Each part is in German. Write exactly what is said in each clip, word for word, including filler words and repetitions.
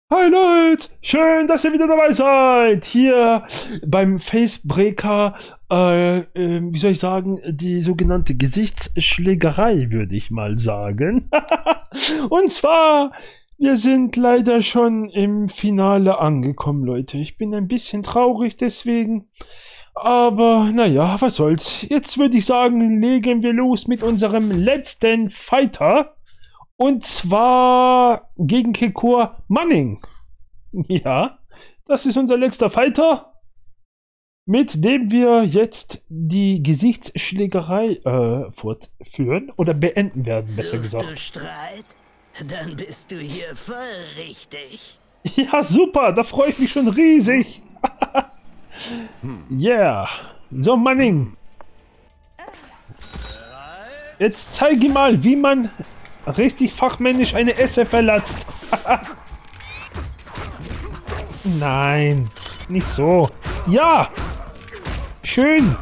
Hi Leute, schön, dass ihr wieder dabei seid. Hier beim Facebreaker, äh, äh, wie soll ich sagen, die sogenannte Gesichtsschlägerei, würde ich mal sagen. Und zwar, wir sind leider schon im Finale angekommen, Leute. Ich bin ein bisschen traurig deswegen. Aber naja, was soll's. Jetzt würde ich sagen, legen wir los mit unserem letzten Fighter. Und zwar gegen Kekor Manning. Ja, das ist unser letzter Fighter, mit dem wir jetzt die Gesichtsschlägerei äh, fortführen oder beenden werden, besser Suchst gesagt. du Streit? Dann bist du hier voll richtig. Ja, super, da freue ich mich schon riesig. Yeah. So, Manning. Jetzt zeige mal, wie man richtig fachmännisch eine Esse verlatzt. Nein, nicht so. Ja, schön.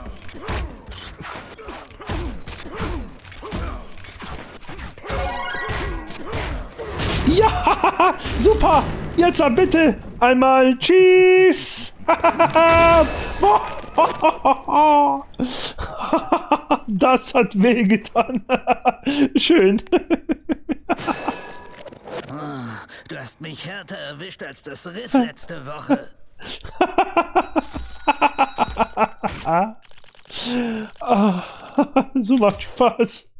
Ja, super. Jetzt bitte einmal Cheese. Das hat wehgetan. Schön. Oh, du hast mich härter erwischt als das Riff letzte Woche. So macht Spaß.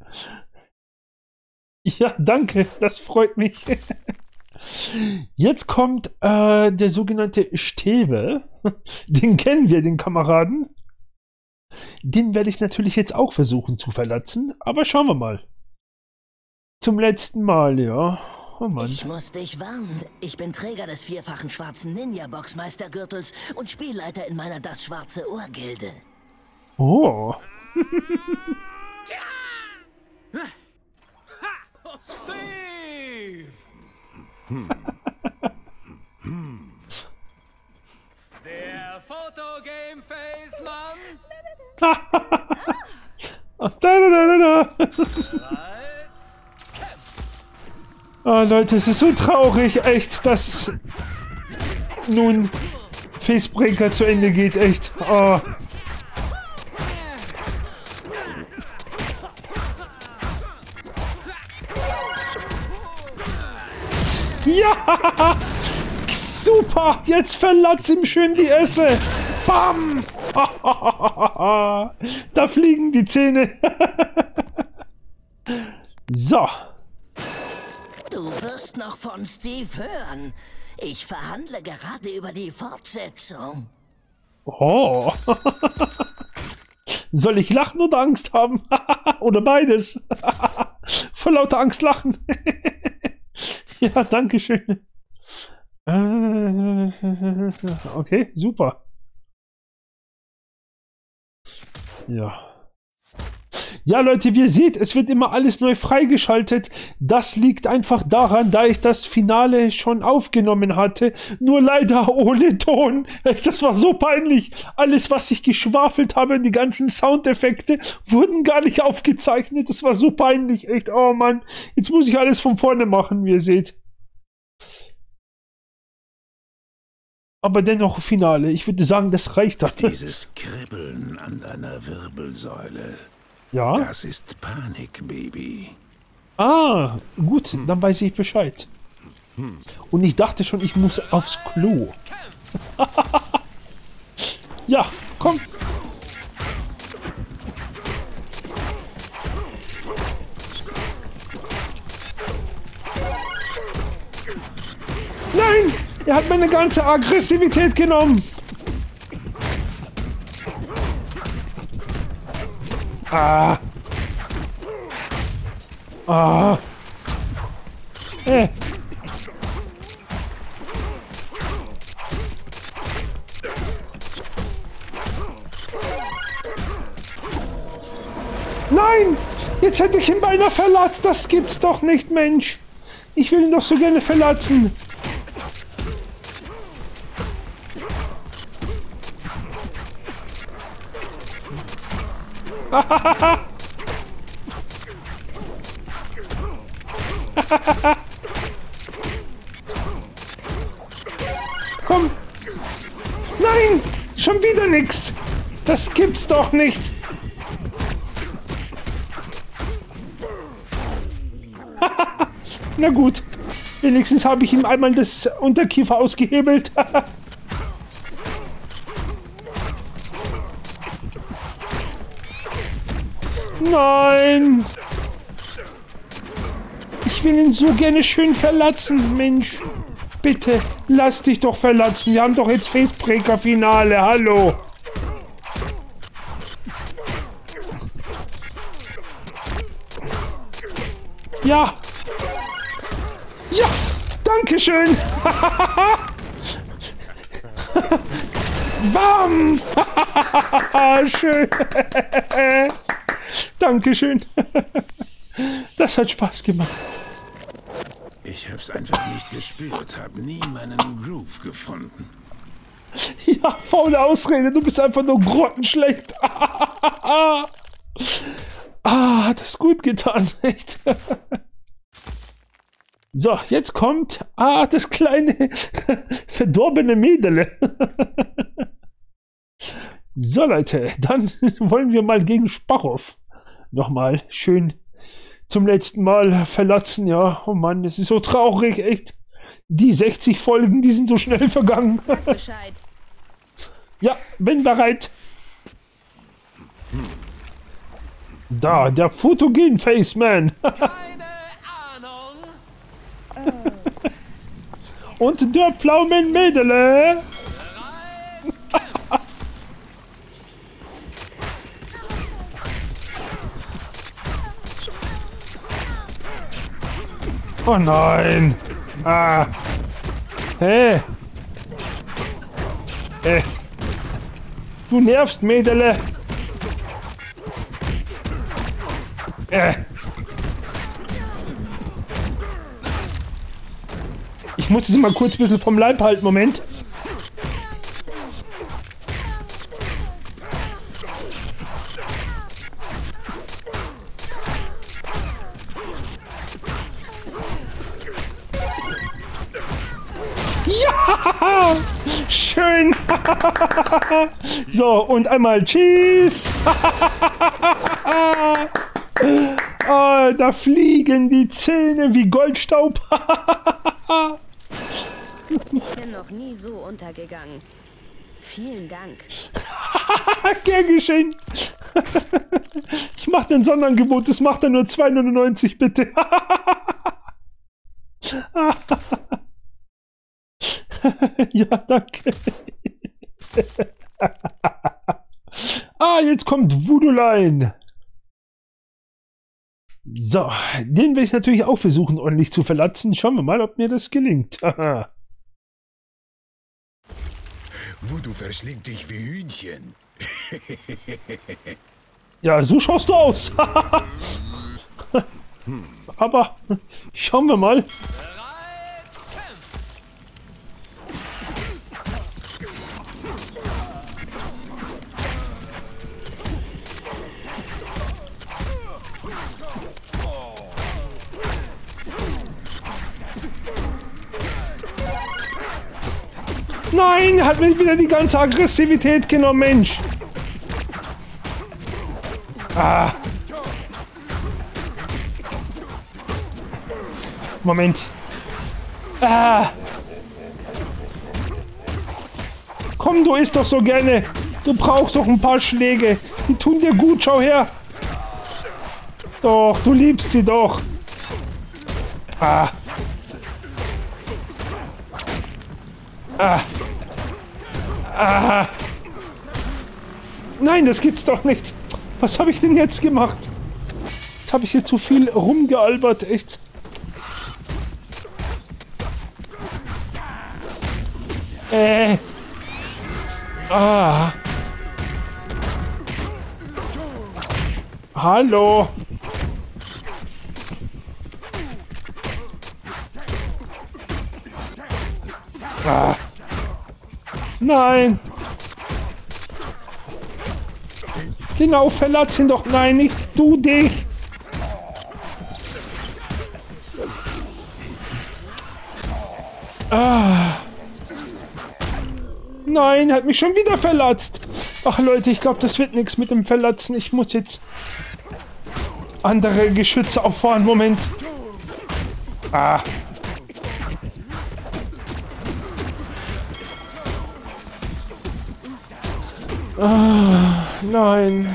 Ja, danke, das freut mich. Jetzt kommt äh, der sogenannte Stäbe. Den kennen wir, den Kameraden. Den werde ich natürlich jetzt auch versuchen zu verlatzen, aber schauen wir mal. Zum letzten Mal, ja. Oh Mann. Ich muss dich warnen. Ich bin Träger des vierfachen schwarzen Ninja-Boxmeistergürtels und Spielleiter in meiner Das Schwarze Ohr-Gilde. Oh. Steve! Der Fotogame-Face-Mann! Da, da, da, da, da. Oh, Leute, es ist so traurig, echt, dass nun Facebreaker zu Ende geht, echt. Oh. Ja! Super! Jetzt verlatz ihm schön die Esse! Bam! Da fliegen die Zähne. So. Du wirst noch von Steve hören. Ich verhandle gerade über die Fortsetzung. Oh. Soll ich lachen oder Angst haben? Oder beides? Vor lauter Angst lachen. Ja, danke schön. Okay, super. Ja. Ja, Leute, wie ihr seht, es wird immer alles neu freigeschaltet. Das liegt einfach daran, da ich das Finale schon aufgenommen hatte. Nur leider ohne Ton. Das war so peinlich. Alles, was ich geschwafelt habe, die ganzen Soundeffekte, wurden gar nicht aufgezeichnet. Das war so peinlich. Echt, oh Mann. Jetzt muss ich alles von vorne machen, wie ihr seht. Aber dennoch Finale. Ich würde sagen, das reicht dann. Dieses Kribbeln an deiner Wirbelsäule. Ja? Das ist Panik, Baby. Ah, gut, dann weiß ich Bescheid. Und ich dachte schon, ich muss aufs Klo. Ja, komm. Nein, er hat meine ganze Aggressivität genommen. Ah. Ah. Äh. Nein! Jetzt hätte ich ihn beinahe verlatzt. Das gibt's doch nicht, Mensch. Ich will ihn doch so gerne verlatzen. schon wieder nix. Das gibt's doch nicht. Na gut. Wenigstens habe ich ihm einmal das Unterkiefer ausgehebelt. Nein. Ich will ihn so gerne schön verlatzen, Mensch. Bitte, lass dich doch verlatzen. Wir haben doch jetzt Facebreaker-Finale. Hallo. Ja. Ja, danke schön. Bam. Schön. Dankeschön. Das hat Spaß gemacht. Ich hab's einfach nicht gespürt, hab nie meinen Groove gefunden. Ja, faule Ausrede, du bist einfach nur grottenschlecht. Ah, hat das gut getan, echt. So, jetzt kommt, ah, das kleine, verdorbene Mädele. So, Leute, dann wollen wir mal gegen Sparrow nochmal schön zum letzten Mal verlassen. Ja, oh Mann, es ist so traurig, echt. Die sechzig Folgen, die sind so schnell vergangen. Sag Bescheid. Ja, bin bereit. Da, der Photogen Face Man. Keine Ahnung. Und der Pflaumen Mädele. Oh nein. Ah. Hey. Hey. Du nervst, Mädele. Äh. Ich muss sie mal kurz ein bisschen vom Leib halten. Moment. Ja! Schön! So, und einmal Cheese! Oh, da fliegen die Zähne wie Goldstaub! Ich bin noch nie so untergegangen. Vielen Dank. Gern geschehen! Ich mach den Sonderangebot, das macht er nur zwei neunundneunzig, bitte! Ja, danke. Ah, jetzt kommt Voodoo-Line. So, den werde ich natürlich auch versuchen, ordentlich zu verlatzen. Schauen wir mal, ob mir das gelingt. Voodoo verschlingt dich wie Hühnchen. Ja, so schaust du aus. Aber schauen wir mal. Nein, hat mir wieder die ganze Aggressivität genommen, Mensch. Ah. Moment. Ah. Komm, du isst doch so gerne. Du brauchst doch ein paar Schläge. Die tun dir gut, schau her. Doch, du liebst sie doch. Ah. Ah. Ah. Nein, das gibt's doch nicht. Was habe ich denn jetzt gemacht? Jetzt habe ich hier zu viel rumgealbert, echt. Äh. Ah. Hallo. Ah. Nein. Genau, verlass ihn doch. Nein, nicht du dich. Ah. Nein, er hat mich schon wieder verlatzt. Ach Leute, ich glaube, das wird nichts mit dem Verlatzen. Ich muss jetzt andere Geschütze auffahren. Moment. Ah. Ah, nein.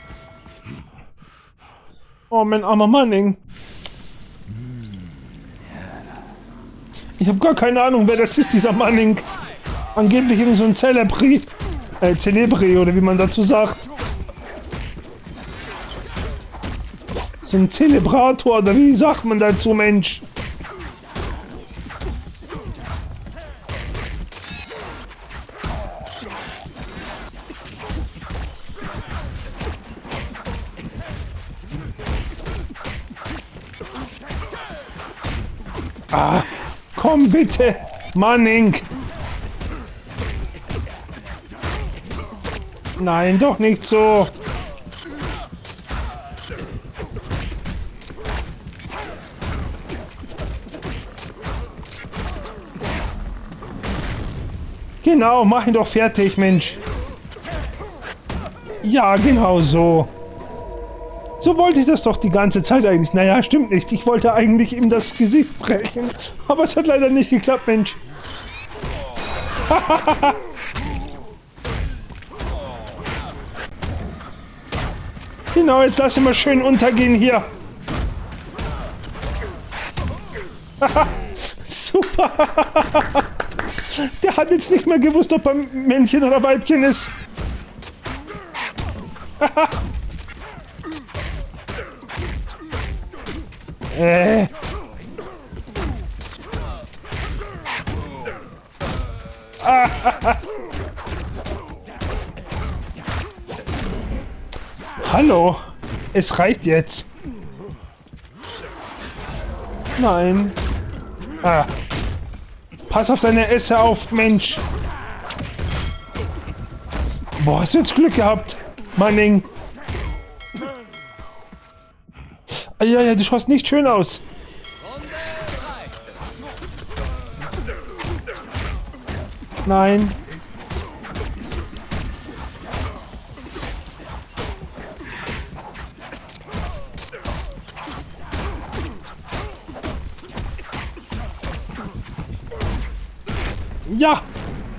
Oh, mein armer Manning. Ich habe gar keine Ahnung, wer das ist, dieser Manning. Angeblich irgend so ein Celebri. Äh, Celebri, oder wie man dazu sagt. So ein Zelebrator, oder wie sagt man dazu, Mensch? Ah, komm bitte, Manning. Nein, doch nicht so. Genau, mach ihn doch fertig, Mensch. Ja, genau so. So wollte ich das doch die ganze Zeit eigentlich. Naja, stimmt nicht. Ich wollte eigentlich ihm das Gesicht brechen. Aber es hat leider nicht geklappt, Mensch. Genau, jetzt lass ihn mal schön untergehen hier. Super. Der hat jetzt nicht mehr gewusst, ob er Männchen oder Weibchen ist. Äh. Hallo, es reicht jetzt. Nein. Ah. Pass auf deine Esse auf, Mensch. Boah, hast du jetzt Glück gehabt, Manning. Ah, ja, ja, du schaust nicht schön aus. Nein. Ja.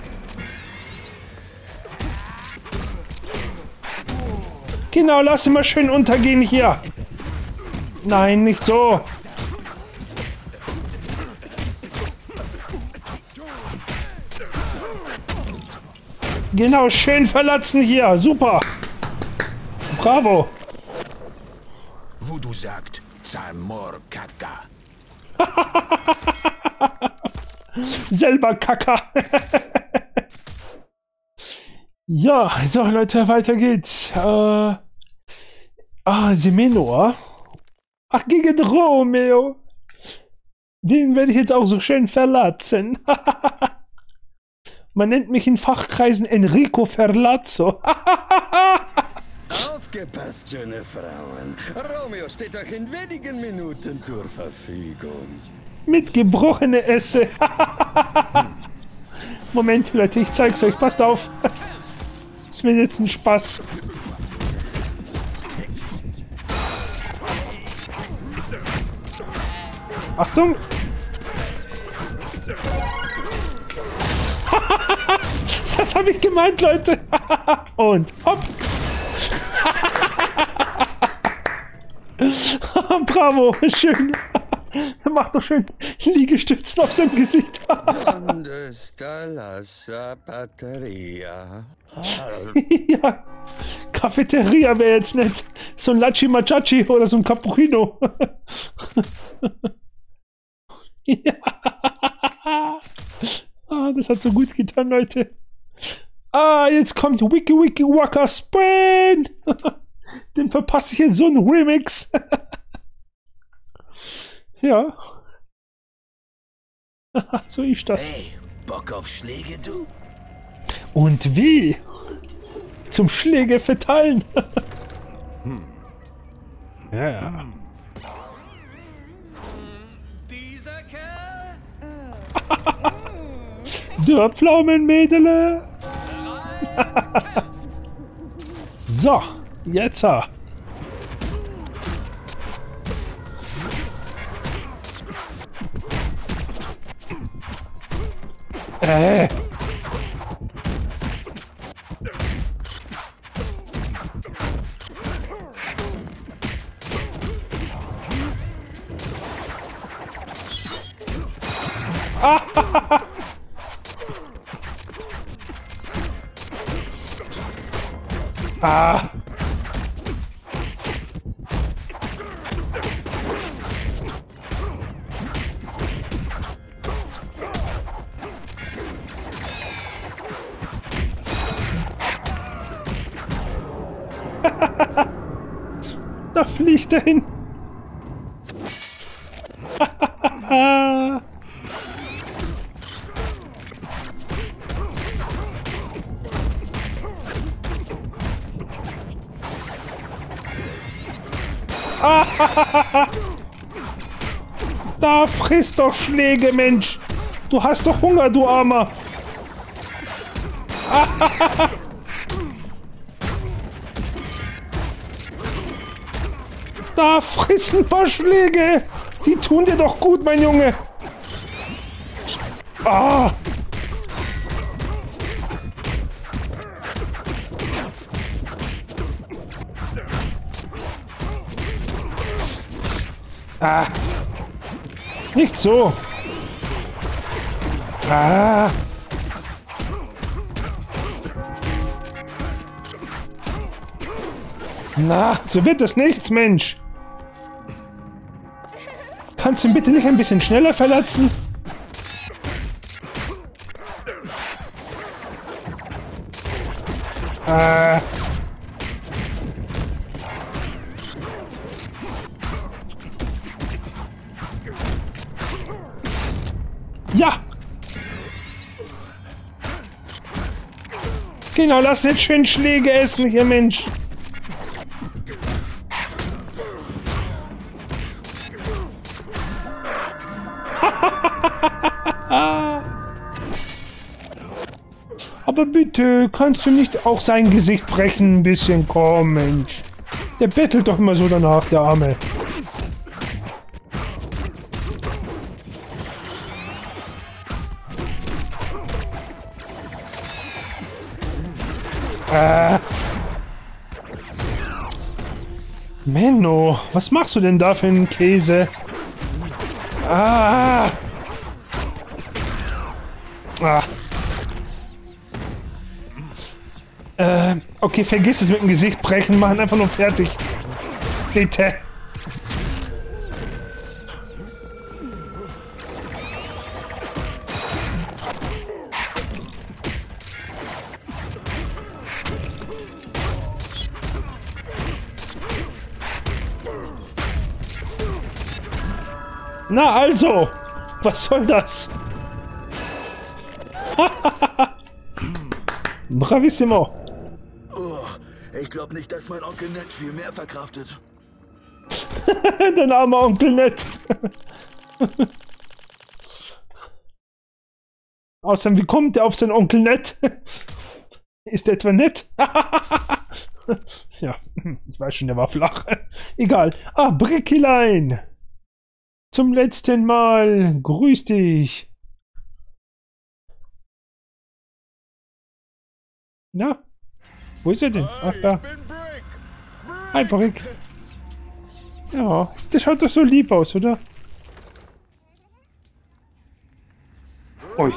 Genau, lass ihn mal schön untergehen hier. Nein, nicht so. Genau, schön verlassen hier. Super. Bravo. Voodoo sagt, Salmor Kaka. Selber Kacker. Ja, so Leute, weiter geht's. Äh, ah, Semenor. Ach, gegen Romeo. Den werde ich jetzt auch so schön verlatzen. Man nennt mich in Fachkreisen Enrico Ferlazzo. Aufgepasst, schöne Frauen. Romeo steht euch in wenigen Minuten zur Verfügung. Mit gebrochene Esse. Moment, Leute, ich zeig's euch. Passt auf. Das wird jetzt ein Spaß. Achtung! Das habe ich gemeint, Leute. Und hopp. Bravo, schön. Macht doch schön Liegestützen auf seinem Gesicht. Donde está la zapateria? Ja, Cafeteria wäre jetzt nett. So ein Lachi Machachi oder so ein Cappuccino. Ja. Ah, das hat so gut getan, Leute. Ah, jetzt kommt Wiki Wiki Waka Spin. Den verpasse ich in so einen Remix. Ja. So ist das. Hey, Bock auf Schläge, du? Und wie? Zum Schläge verteilen. Hm. Ja, ja. Dieser Kerl? Der Pflaumenmädele. So, jetzt. Äh. Ah. Da fliegt er hin. Da frisst doch Schläge, Mensch. Du hast doch Hunger, du Armer. Da friss ein paar Schläge. Die tun dir doch gut, mein Junge. Ah. Ah. Nicht so. Ah. Na, so wird das nichts, Mensch. Kannst du ihn bitte nicht ein bisschen schneller verlassen? Ah. Ja! Genau, lass jetzt schön Schläge essen hier, Mensch. Aber bitte, kannst du nicht auch sein Gesicht brechen ein bisschen? Komm, Mensch. Der bettelt doch immer so danach, der Arme. Äh. Menno, was machst du denn da für einen Käse? Ah. Ah. Äh, okay, vergiss es mit dem Gesicht brechen, machen einfach nur fertig. Bitte. Na also, was soll das? Bravissimo. Oh, ich glaube nicht, dass mein Onkel Ned viel mehr verkraftet. Dein armer Onkel Ned. Außerdem, wie kommt der auf seinen Onkel Ned? Ist der etwa nett? Ja, ich weiß schon, der war flach. Egal. Ah, Brickilein. Zum letzten Mal. Grüß dich. Na? Wo ist er denn? Ach, da. Hi, Brick. Ja, das schaut doch so lieb aus, oder? Ui.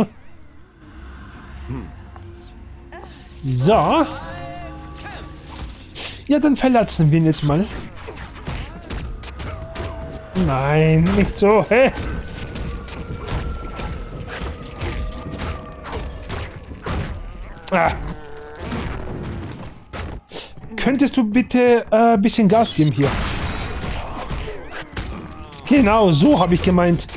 So. Ja, dann verlassen wir ihn jetzt mal. Nein, nicht so. Hä? Ah. Könntest du bitte ein äh, bisschen Gas geben hier? Genau, so habe ich gemeint.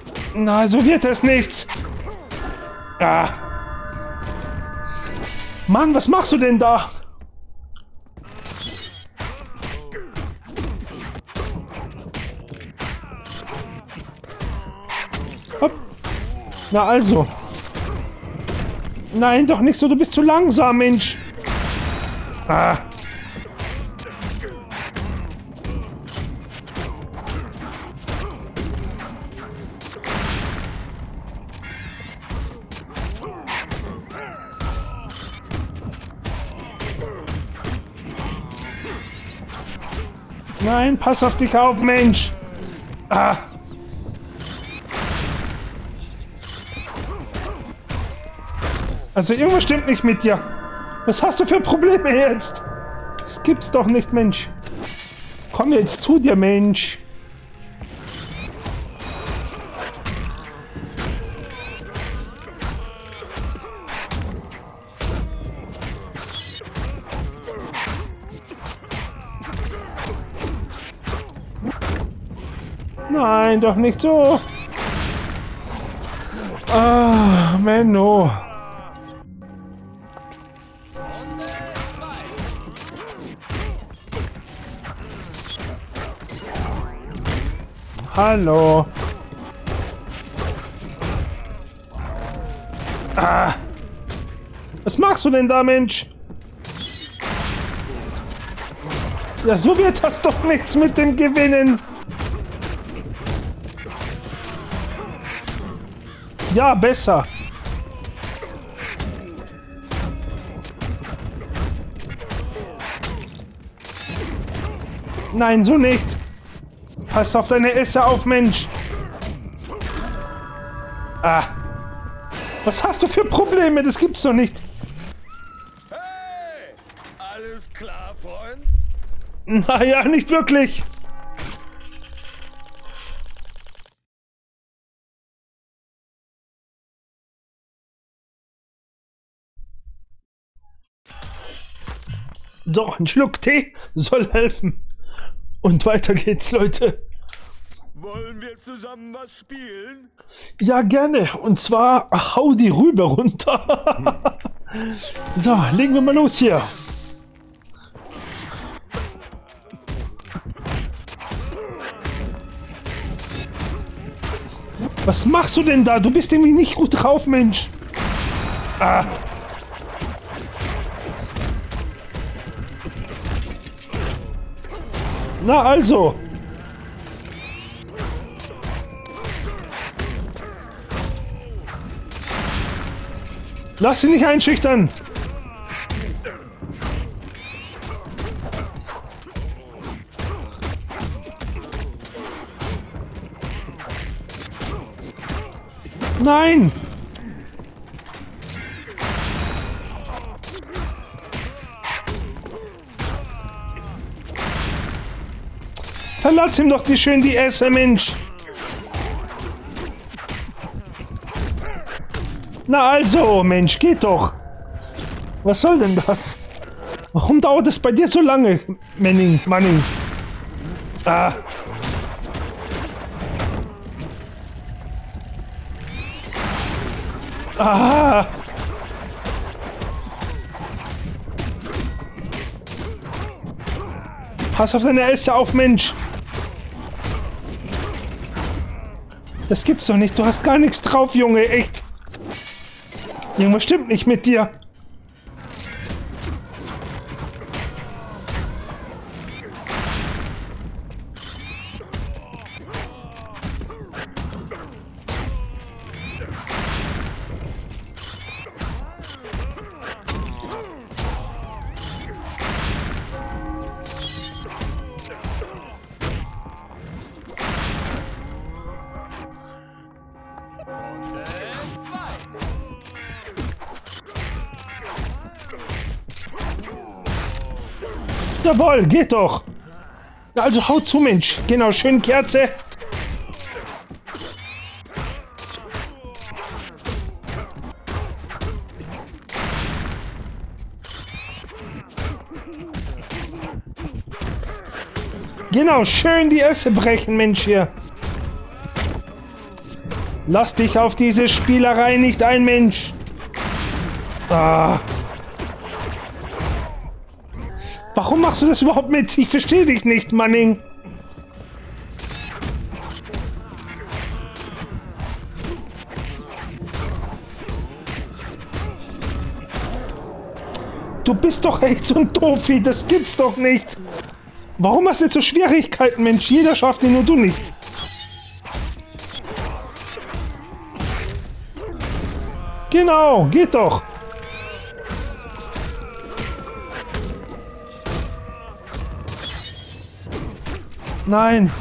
Na, so wird es nichts. Ah. Mann, was machst du denn da? Hopp. Na also. Nein, doch nicht so, du bist zu langsam, Mensch. Ah. Nein, pass auf dich auf, Mensch. Ah. Also irgendwas stimmt nicht mit dir. Was hast du für Probleme jetzt? Das gibt's doch nicht, Mensch. Komm jetzt zu dir, Mensch. Nein, doch nicht so. Ah, Menno. Hallo. Ah. Was machst du denn da, Mensch? Ja, so wird das doch nichts mit dem Gewinnen. Ja, besser. Nein, so nicht. Pass auf deine Esse auf, Mensch. Ah. Was hast du für Probleme? Das gibt's doch nicht. Hey! Alles klar, Freund? Naja, nicht wirklich. So, ein Schluck Tee soll helfen. Und weiter geht's, Leute. Wollen wir zusammen was spielen? Ja, gerne. Und zwar hau die Rübe runter. So, legen wir mal los hier. Was machst du denn da? Du bist irgendwie nicht gut drauf, Mensch. Ah. Na also. Lass dich nicht einschüchtern. Nein. Verlass ihm doch die schön die Esse, Mensch. Na also, Mensch, geht doch. Was soll denn das? Warum dauert es bei dir so lange, Manning, Manning? Ah. Ah. Pass auf deine Esse auf, Mensch. Das gibt's doch nicht. Du hast gar nichts drauf, Junge. Echt. Irgendwas stimmt nicht mit dir. Jawohl, geht doch. Also haut zu, Mensch. Genau, schön Kerze. Genau, schön die Esse brechen, Mensch hier. Lass dich auf diese Spielerei nicht ein, Mensch. Ah. Warum machst du das überhaupt mit? Ich verstehe dich nicht, Manning. Du bist doch echt so ein Doofi, das gibt's doch nicht. Warum hast du jetzt so Schwierigkeiten, Mensch? Jeder schafft ihn, nur du nicht. Genau, geht doch. Nein.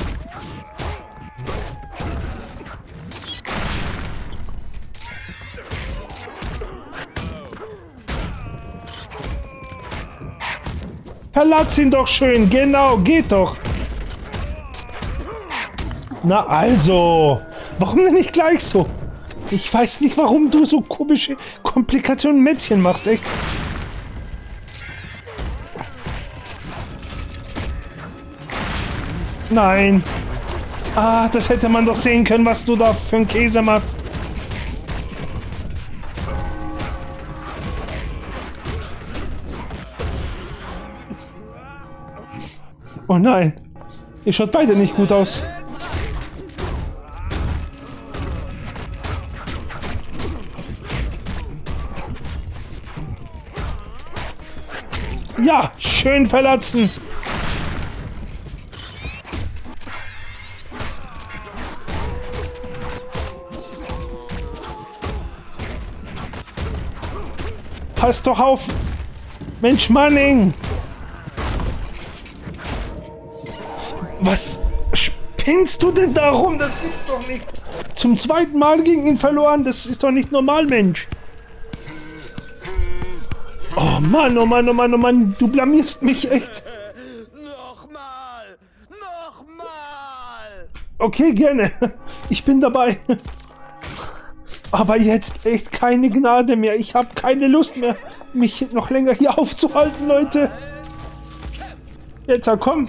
Verlatz ihn doch schön, genau, geht doch. Na also, warum denn nicht gleich so? Ich weiß nicht, warum du so komische Komplikationen Mätzchen machst, echt. Nein. Ah, das hätte man doch sehen können, was du da für einen Käse machst. Oh nein. Ihr schaut beide nicht gut aus. Ja, schön verlatzen. Pass doch auf. Mensch, Manning. Was spinnst du denn da rum? Das gibt's doch nicht. Zum zweiten Mal gegen ihn verloren. Das ist doch nicht normal, Mensch. Oh Mann, oh Mann, oh Mann, oh Mann. Du blamierst mich echt. Nochmal! Nochmal! Okay, gerne. Ich bin dabei. Aber jetzt echt keine Gnade mehr. Ich habe keine Lust mehr, mich noch länger hier aufzuhalten, Leute. Jetzt, komm.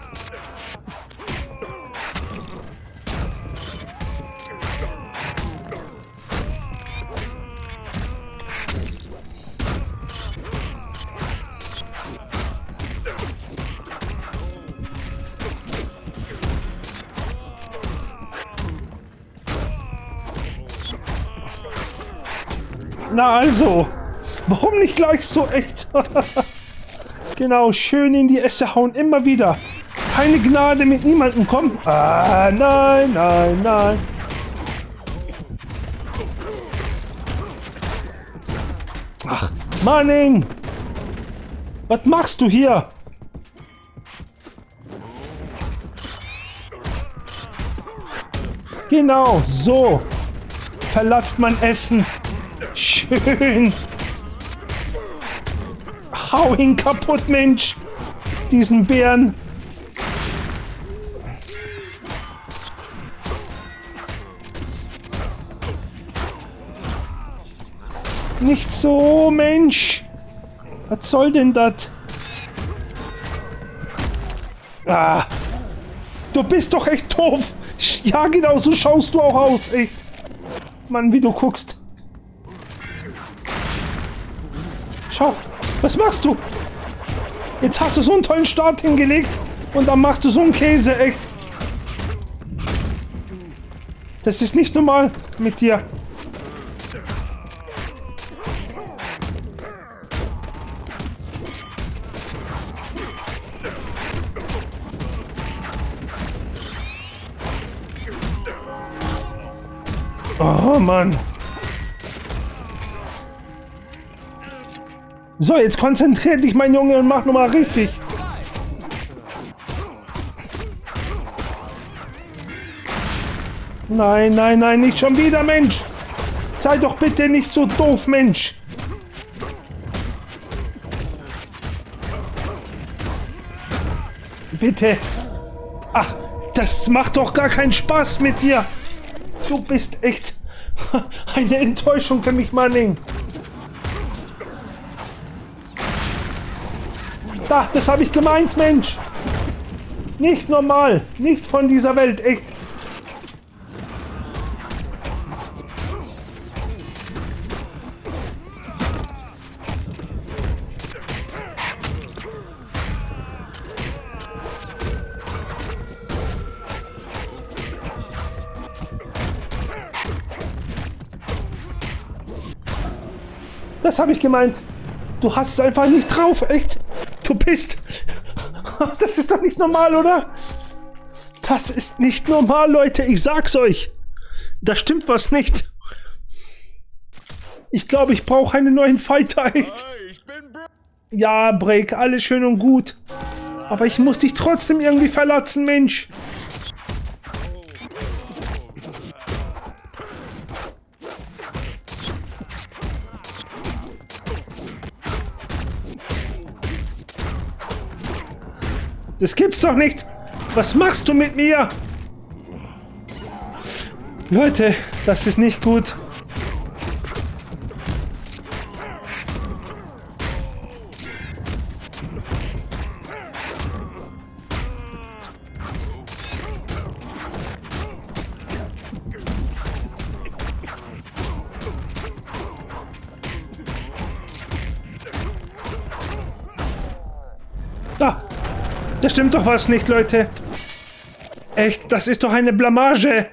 Na also, warum nicht gleich so echt? Genau, schön in die Esse hauen, immer wieder. Keine Gnade mit niemandem, komm. Ah, nein, nein, nein. Ach, Manning. Was machst du hier? Genau, so. Verlatzt mein Essen. Schön. Hau ihn kaputt, Mensch. Diesen Bären. Nicht so, Mensch. Was soll denn das? Ah. Du bist doch echt doof. Ja, genau, so schaust du auch aus, echt. Mann, wie du guckst. Schau, was machst du? Jetzt hast du so einen tollen Start hingelegt und dann machst du so einen Käse, echt. Das ist nicht normal mit dir. Oh Mann. So, jetzt konzentrier dich, mein Junge, und mach nochmal richtig. Nein, nein, nein, nicht schon wieder, Mensch. Sei doch bitte nicht so doof, Mensch. Bitte. Ach, das macht doch gar keinen Spaß mit dir. Du bist echt eine Enttäuschung für mich, Manning. Da, das habe ich gemeint, Mensch. Nicht normal. Nicht von dieser Welt, echt. Das habe ich gemeint. Du hast es einfach nicht drauf, echt. Du bist... Das ist doch nicht normal, oder? Das ist nicht normal, Leute. Ich sag's euch. Da stimmt was nicht. Ich glaube, ich brauche einen neuen Fighter, echt. Ja, Break, alles schön und gut. Aber ich muss dich trotzdem irgendwie verlassen, Mensch. Das gibt's doch nicht. Was machst du mit mir? Leute, das ist nicht gut. Da. Da stimmt doch was nicht, Leute. Echt, das ist doch eine Blamage.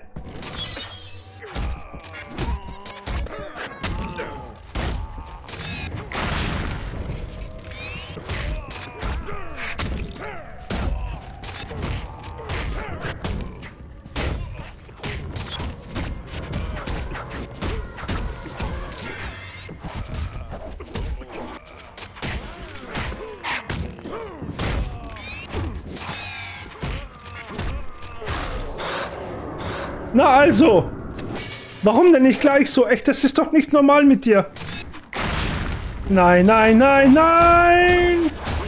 Na also, warum denn nicht gleich so? Echt, das ist doch nicht normal mit dir. Nein, nein, nein, nein!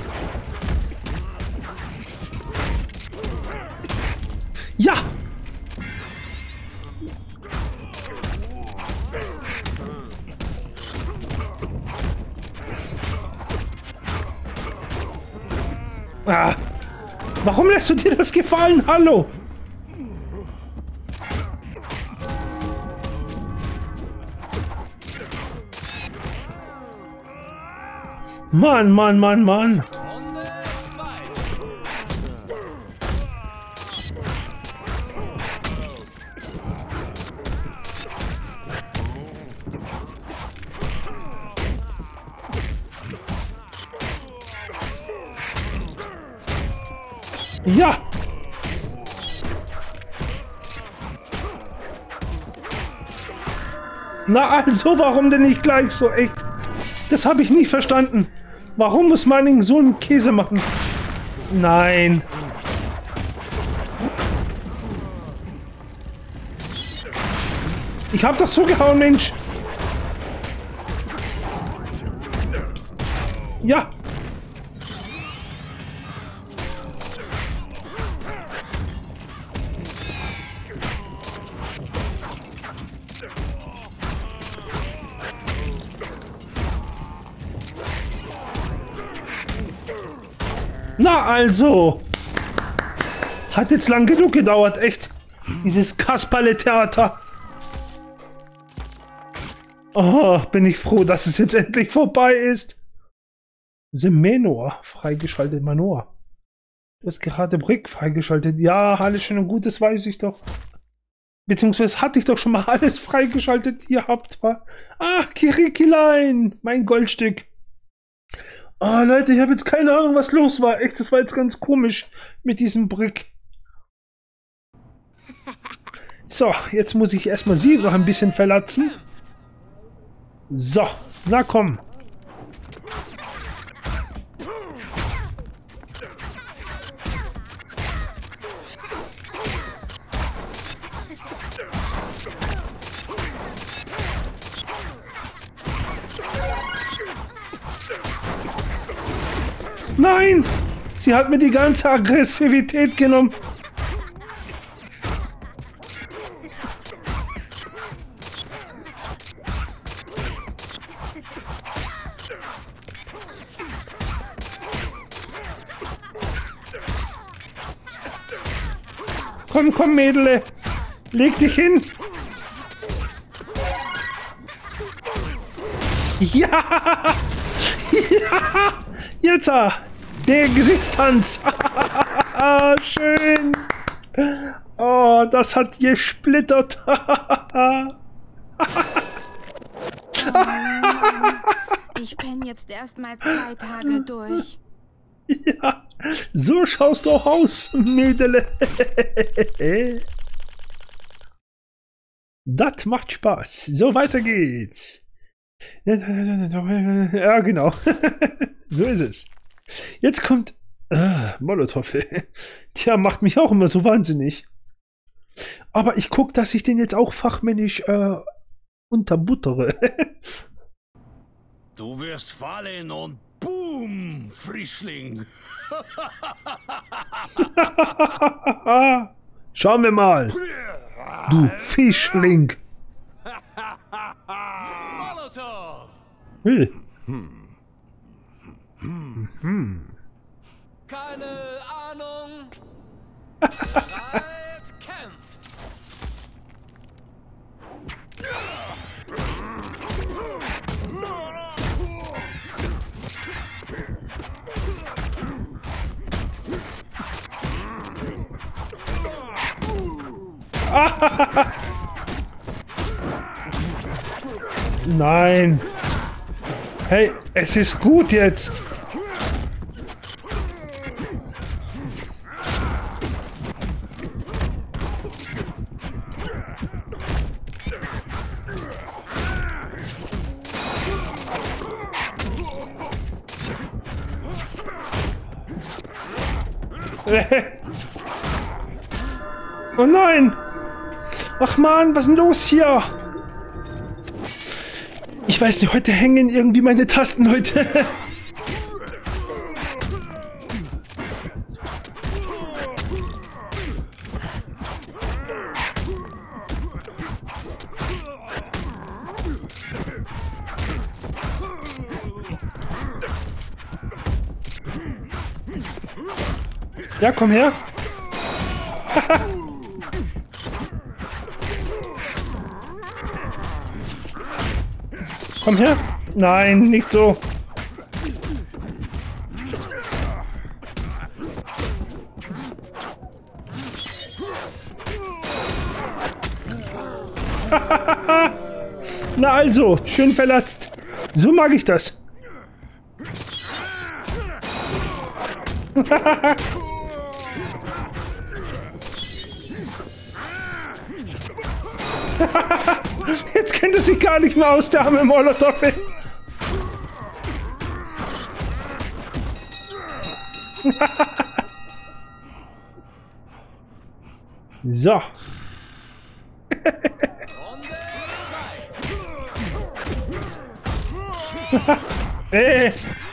Ja! Ah, warum lässt du dir das gefallen? Hallo! Mann, Mann, Mann, Mann. Ja. Na also, warum denn nicht gleich so, echt? Das habe ich nie verstanden. Warum muss man so einen Käse machen? Nein. Ich hab doch zugehauen, Mensch. Ja. Na also, hat jetzt lang genug gedauert, echt. Dieses Kasperle-Theater. Oh, bin ich froh, dass es jetzt endlich vorbei ist. The Menor, freigeschaltet, Manor. Du hast gerade Brick freigeschaltet. Ja, alles schön und gut, das weiß ich doch. Beziehungsweise hatte ich doch schon mal alles freigeschaltet gehabt. Ach, Kirikilein, mein Goldstück. Oh, Leute, ich habe jetzt keine Ahnung, was los war. Echt, das war jetzt ganz komisch mit diesem Brick. So, jetzt muss ich erstmal sie noch ein bisschen verlatzen. So, na komm. Nein! Sie hat mir die ganze Aggressivität genommen. Komm, komm, Mädele. Leg dich hin. Ja! Ja! Jetzt! Der Gesichtstanz! Schön! Oh, das hat gesplittert! Ich penne jetzt erstmal zwei Tage durch. Ja, so schaust du auch aus, Mädele. Das macht Spaß. So, weiter geht's. Ja, genau. So ist es. Jetzt kommt äh, Molotow. Tja, macht mich auch immer so wahnsinnig. Aber ich gucke, dass ich den jetzt auch fachmännisch äh, unterbuttere. Du wirst fallen und boom, Frischling. Schauen wir mal. Du Fischling. Molotow! Hey. Keine Ahnung. Bereit, kämpft. Nein. Hey, es ist gut jetzt. Oh nein! Ach man, was ist denn los hier? Ich weiß nicht, heute hängen irgendwie meine Tasten heute. Ja, komm her. Komm her. Nein, nicht so. Na also, schön verletzt. So mag ich das. Jetzt kennt er sich gar nicht mehr aus, der arme Molotow. So. Ey.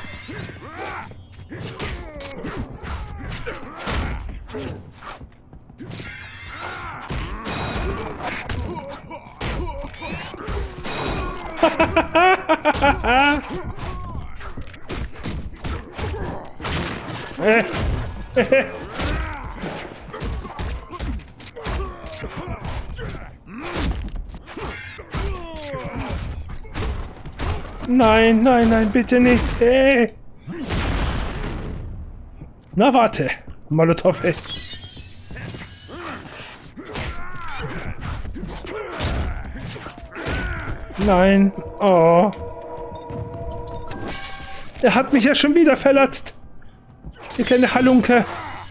Nein, nein, nein, bitte nicht. Hey. Na warte, Molotow. Ey. Nein. Oh. Er hat mich ja schon wieder verletzt. Die kleine Halunke.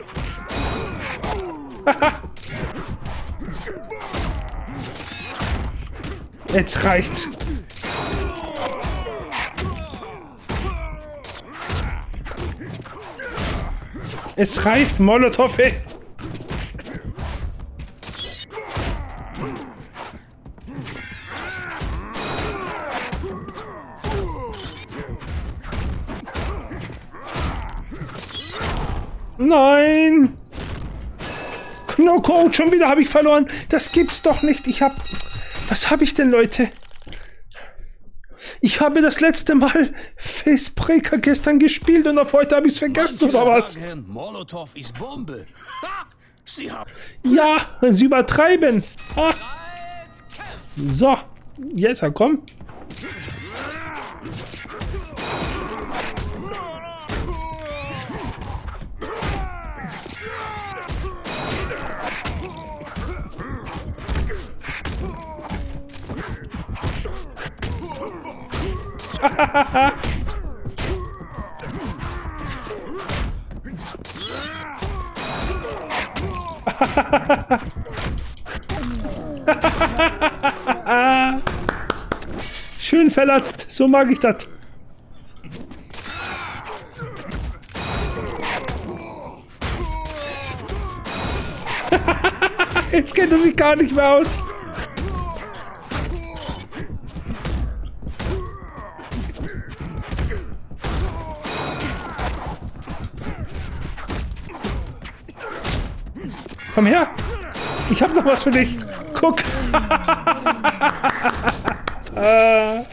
Jetzt reicht's. Es reicht, Molotow. Ey. Nein! Knockout, schon wieder habe ich verloren. Das gibt's doch nicht. Ich hab... Was habe ich denn, Leute? Ich habe das letzte Mal Facebreaker gestern gespielt und auf heute habe ich es vergessen, oder was? Sagen, Molotow ist Bombe. Ha! Sie haben... Ja, sie übertreiben. Ah. So, jetzt komm. Schön verlatzt, so mag ich das. Jetzt kennt er sich gar nicht mehr aus. Komm her. Ich hab noch was für dich. Guck. äh,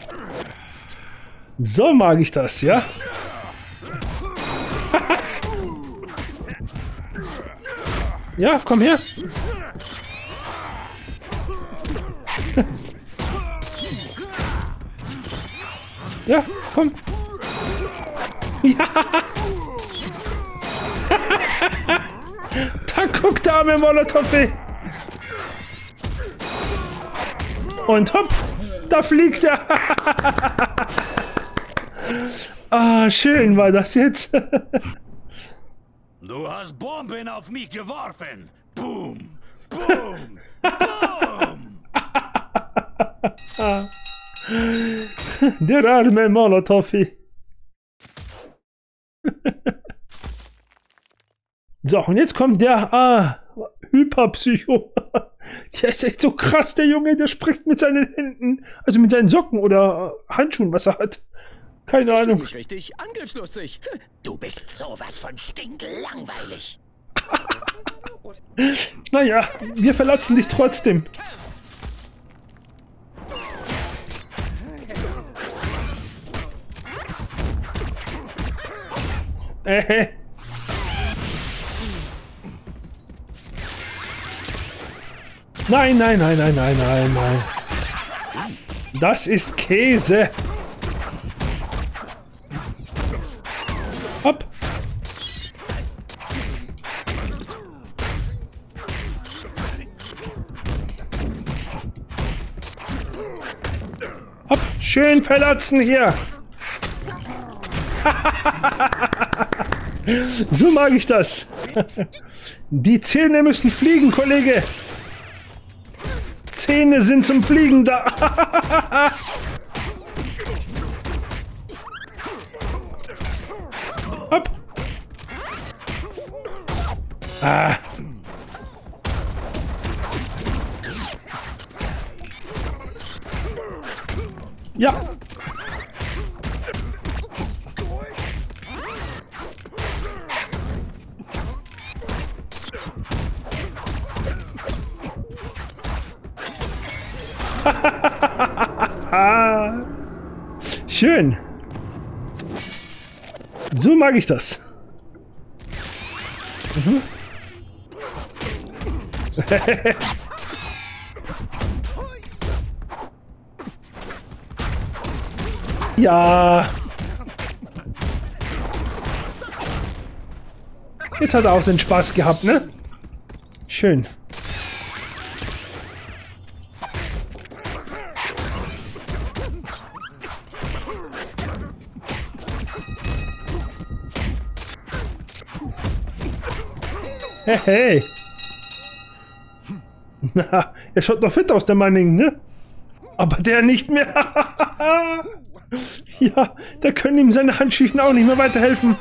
so mag ich das, ja? Ja, komm her. Ja, komm. Ja. Da guckt der arme Molotow. Und hopp, da fliegt er. Ah, schön war das jetzt. Du hast Bomben auf mich geworfen. Boom, boom, boom. Der arme Molotow. So, und jetzt kommt der ah, Hyperpsycho. Der ist echt so krass, der Junge. Der spricht mit seinen Händen. Also mit seinen Socken oder Handschuhen, was er hat. Keine Ahnung. Ich bin richtig angriffslustig. Du bist sowas von stinklangweilig. Naja, wir verlassen dich trotzdem. Äh. Nein, nein, nein, nein, nein, nein, nein. Das ist Käse. Hopp. Hopp. Schön verlatzen hier. So mag ich das. Die Zähne müssen fliegen, Kollege. Zähne sind zum Fliegen da. Hopp. Ah. Ja. Schön. So mag ich das. Mhm. Ja. Jetzt hat er auch seinen Spaß gehabt, ne? Schön. Hey, hey. Na, er schaut noch fit aus, der Manning, ne? Aber der nicht mehr. Ja, da können ihm seine Handschuhe auch nicht mehr weiterhelfen.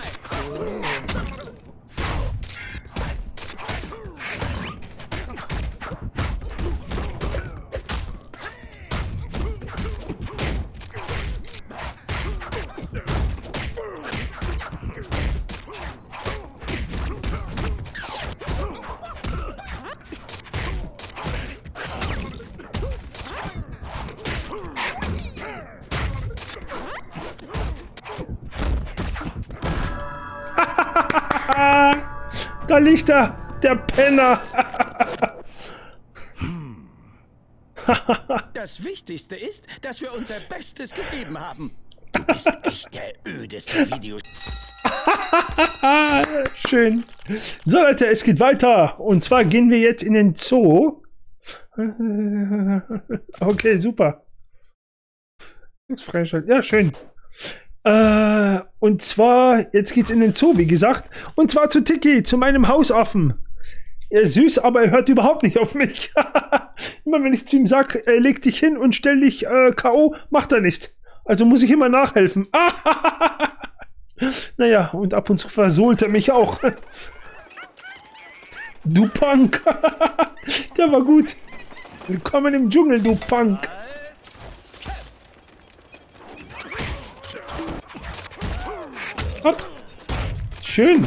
Da liegt er, der Penner. Das Wichtigste ist, dass wir unser Bestes gegeben haben. Du bist echt der ödeste Video. Schön. So Leute, es geht weiter. Und zwar gehen wir jetzt in den Zoo. Okay, super. Freischalten. Ja, schön. Äh, und zwar, jetzt geht's in den Zoo, wie gesagt. Und zwar zu Tiki, zu meinem Hausaffen. Er ist süß, aber er hört überhaupt nicht auf mich. Immer wenn ich zu ihm sage, äh, leg dich hin und stell dich äh, K O, macht er nicht. Also muss ich immer nachhelfen. Naja, und ab und zu versohlt er mich auch. Du Punk. Der war gut. Willkommen im Dschungel, du Punk. Hopp. Schön.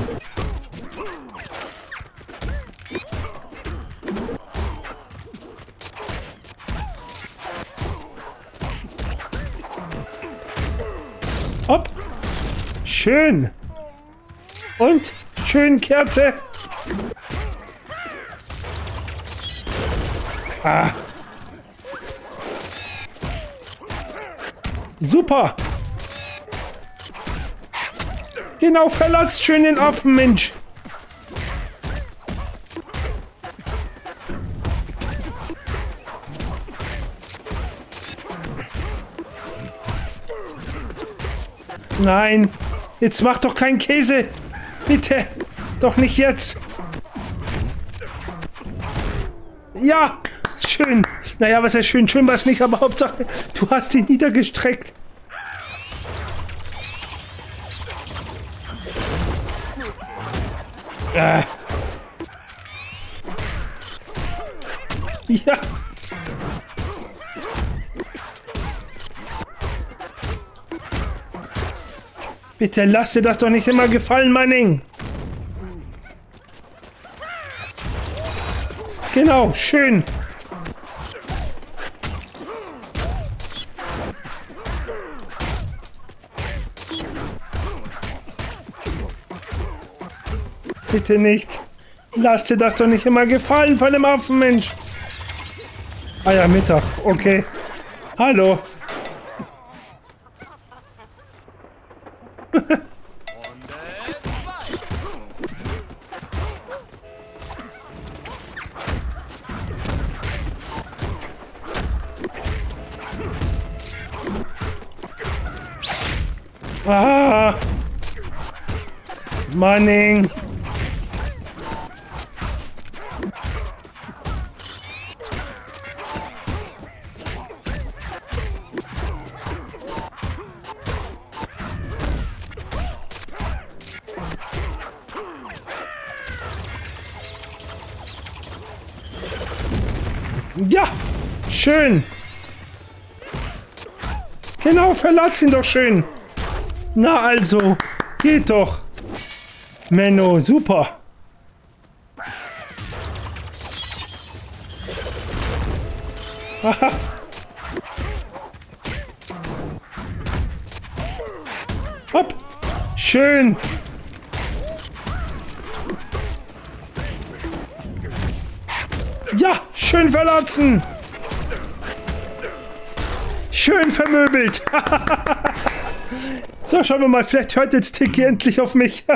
Hopp. Schön. Und schön Kerze. Ah. Super. Genau, verlatzt schön den Affen, Mensch. Nein, jetzt mach doch keinen Käse. Bitte, doch nicht jetzt. Ja, schön. Naja, was ist schön? Schön war es nicht, aber Hauptsache, du hast ihn niedergestreckt. Äh. Ja. Bitte lass dir das doch nicht immer gefallen, Manning. Genau, schön. Bitte nicht. Lass dir das doch nicht immer gefallen von dem Affenmensch. Ah ja, Mittag. Okay. Hallo. Ah. Manning. Ja, schön. Genau, verlatz ihn doch schön. Na also, geht doch. Menno, super. Aha. Hopp. Schön. Ja, schön verlatzen. Schön vermöbelt. So, schauen wir mal, vielleicht hört jetzt Tiki endlich auf mich.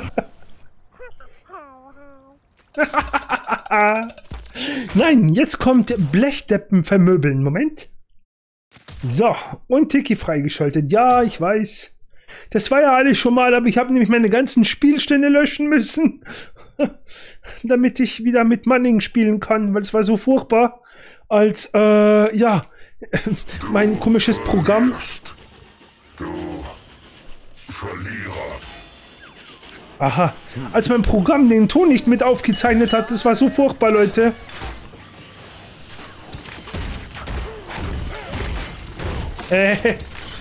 Nein, jetzt kommt Blechdeppen vermöbeln. Moment. So, und Tiki freigeschaltet. Ja, ich weiß. Das war ja alles schon mal, aber ich habe nämlich meine ganzen Spielstände löschen müssen. Damit ich wieder mit Manning spielen kann, weil es war so furchtbar. Als, äh, ja, mein komisches Programm. Du Verlierer. Aha, als mein Programm den Ton nicht mit aufgezeichnet hat, das war so furchtbar, Leute. Äh.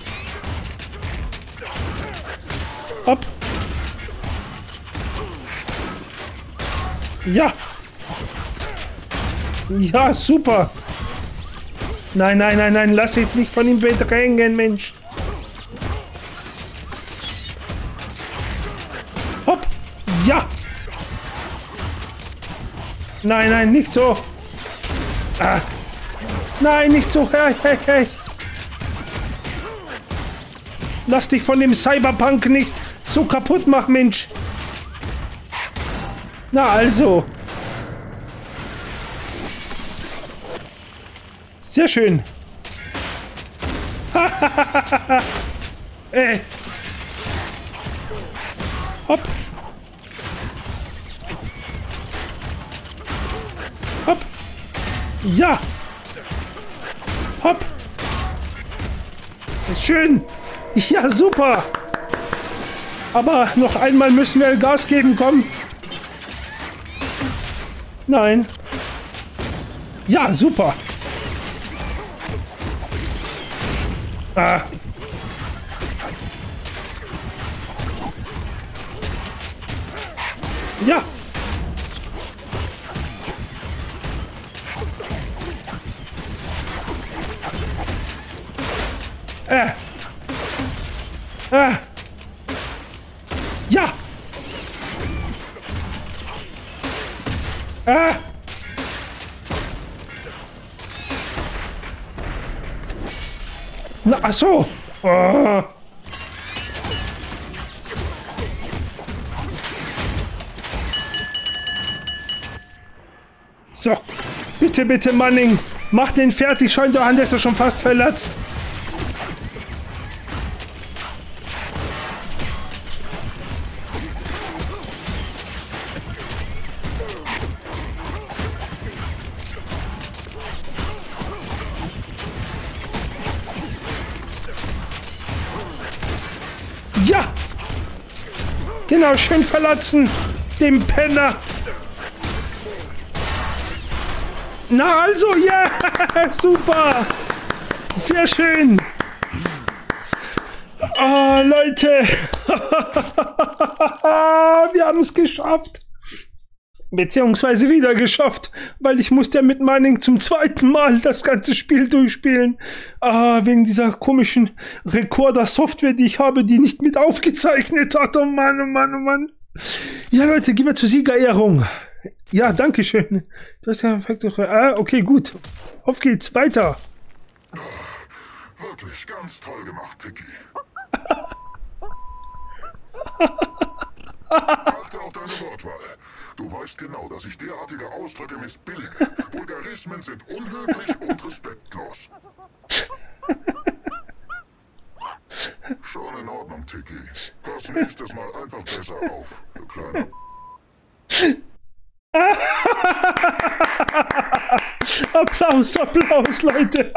Hopp. Ja. Ja, super. Nein, nein, nein, nein, lass dich nicht von ihm bedrängen, Mensch. Hopp. Ja. Nein, nein, nicht so. Ah. Nein, nicht so. Hey, hey, hey. Lass dich von dem Cyberpunk nicht so kaputt machen, Mensch. Na also. Sehr schön. Ha. Ey. Hopp. Hopp. Ja. Hopp. Schön. Ja, super. Aber noch einmal müssen wir Gas geben, komm. Nein. Ja, super. Ah. Ja. Äh. Äh. Ja. Äh. Na, ach so. Oh. So. Bitte, bitte, Manning. Mach den fertig. Schau ihn doch an, der ist doch schon fast verletzt. Ja! Genau, schön verlassen, dem Penner. Na also, ja, super. Sehr schön. Oh, Leute. Wir haben es geschafft. Beziehungsweise wieder geschafft, weil ich musste ja mit Mining zum zweiten Mal das ganze Spiel durchspielen. Ah, wegen dieser komischen Rekorder-Software, die ich habe, die nicht mit aufgezeichnet hat. Oh Mann, oh Mann, oh Mann. Ja, Leute, gehen wir zur Siegerehrung. Ja, danke schön. Das ist ja perfekt. Ah, okay, gut. Auf geht's, weiter. Wirklich ganz toll gemacht, Tiki. Achte auf deine Wortwahl. Du weißt genau, dass ich derartige Ausdrücke missbillige. Vulgarismen sind unhöflich und respektlos. Schon in Ordnung, Tiki. Pass nächstes Mal einfach besser auf, du Kleiner. Applaus, Applaus, Leute.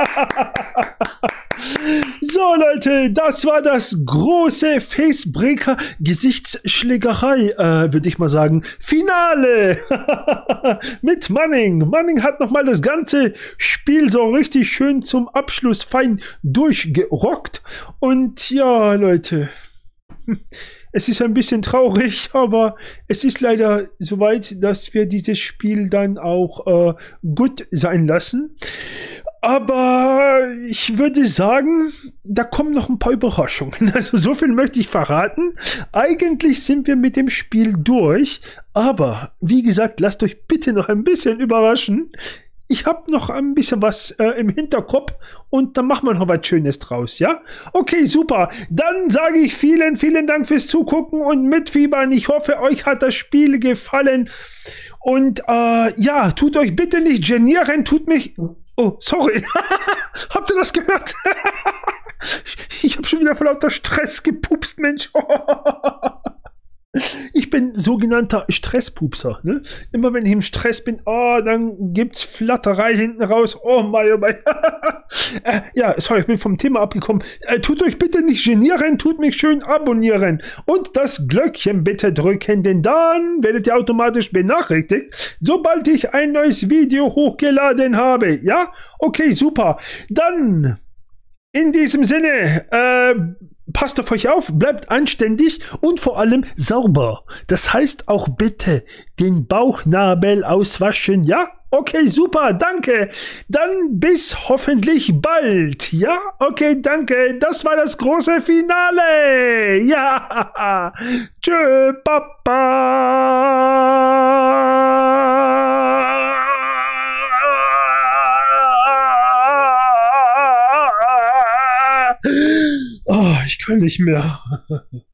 So, Leute, das war das große Facebreaker Gesichtsschlägerei, äh, würde ich mal sagen. Finale mit Manning. Manning hat nochmal das ganze Spiel so richtig schön zum Abschluss fein durchgerockt. Und ja, Leute, es ist ein bisschen traurig, aber es ist leider soweit, dass wir dieses Spiel dann auch äh, gut sein lassen. Aber ich würde sagen, da kommen noch ein paar Überraschungen. Also so viel möchte ich verraten. Eigentlich sind wir mit dem Spiel durch. Aber wie gesagt, lasst euch bitte noch ein bisschen überraschen. Ich habe noch ein bisschen was äh, im Hinterkopf und dann machen wir noch was Schönes draus, ja? Okay, super. Dann sage ich vielen, vielen Dank fürs Zugucken und Mitfiebern. Ich hoffe, euch hat das Spiel gefallen. Und äh, ja, tut euch bitte nicht genieren, tut mich... Oh, sorry. Habt ihr das gehört? Ich habe schon wieder vor lauter Stress gepupst, Mensch. Ich bin sogenannter Stresspupser. Ne? Immer wenn ich im Stress bin, oh, dann gibt's Flatterei hinten raus. Oh mein, oh mein. äh, ja, sorry, ich bin vom Thema abgekommen. Äh, tut euch bitte nicht genieren, tut mich schön abonnieren. Und das Glöckchen bitte drücken, denn dann werdet ihr automatisch benachrichtigt, sobald ich ein neues Video hochgeladen habe. Ja? Okay, super. Dann, in diesem Sinne, äh, passt auf euch auf, bleibt anständig und vor allem sauber. Das heißt auch bitte den Bauchnabel auswaschen, ja? Okay, super, danke. Dann bis hoffentlich bald, ja? Okay, danke. Das war das große Finale. Ja. Tschö, Papa. Oh, ich kann nicht mehr.